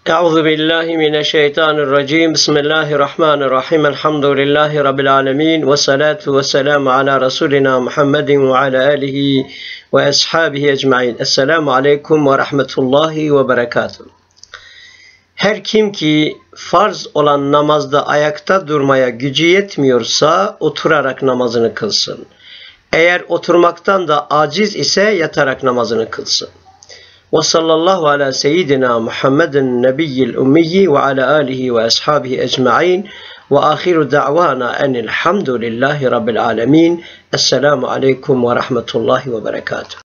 Euzu billahi mineşşeytanirracim. Bismillahirrahmanirrahim. Elhamdülillahi rabbil alamin ve salatu vesselamü ala rasulina Muhammedin ve ala alihi ve ashabihi ecmaîn. Esselamu aleyküm ve rahmetullahi ve berekatuhu. Her kim ki farz olan namazda ayakta durmaya gücü yetmiyorsa oturarak namazını kılsın. Eğer oturmaktan da aciz ise yatarak namazını kılsın. Ve sallallahu ala seyyidina Muhammedin nebiyyil ummiyi ve ala alihi ve ashabihi ecma'in ve ahiru da'vana enilhamdülillahi rabbil alemin. Esselamu aleyküm ve rahmetullahi ve berekatuhu.